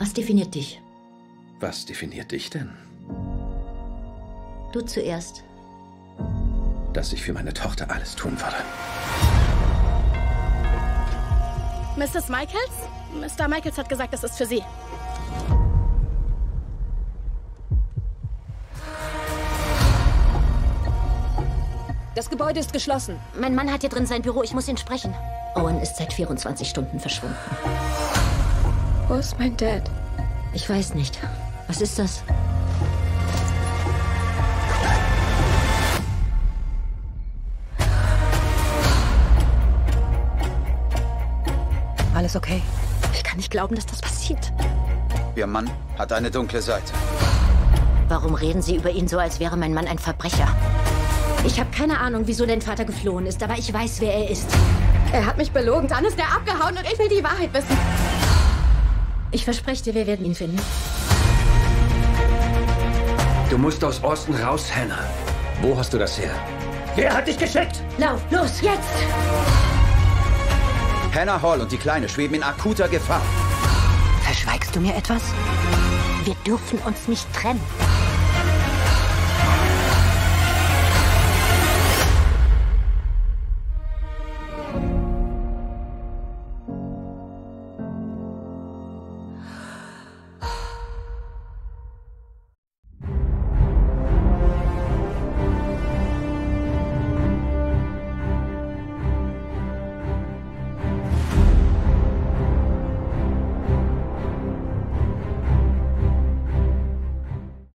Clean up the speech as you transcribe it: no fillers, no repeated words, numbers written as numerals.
Was definiert dich? Was definiert dich denn? Du zuerst. Dass ich für meine Tochter alles tun würde. Mrs. Michaels? Mr. Michaels hat gesagt, das ist für Sie. Das Gebäude ist geschlossen. Mein Mann hat hier drin sein Büro, ich muss ihn sprechen. Owen ist seit 24 Stunden verschwunden. Wo ist mein Dad? Ich weiß nicht. Was ist das? Alles okay? Ich kann nicht glauben, dass das passiert. Ihr Mann hat eine dunkle Seite. Warum reden Sie über ihn so, als wäre mein Mann ein Verbrecher? Ich habe keine Ahnung, wieso dein Vater geflohen ist, aber ich weiß, wer er ist. Er hat mich belogen, dann ist er abgehauen und ich will die Wahrheit wissen. Ich verspreche dir, wir werden ihn finden. Du musst aus Austin raus, Hannah. Wo hast du das her? Wer hat dich geschickt? Lauf, los, jetzt! Hannah Hall und die Kleine schweben in akuter Gefahr. Verschweigst du mir etwas? Wir dürfen uns nicht trennen.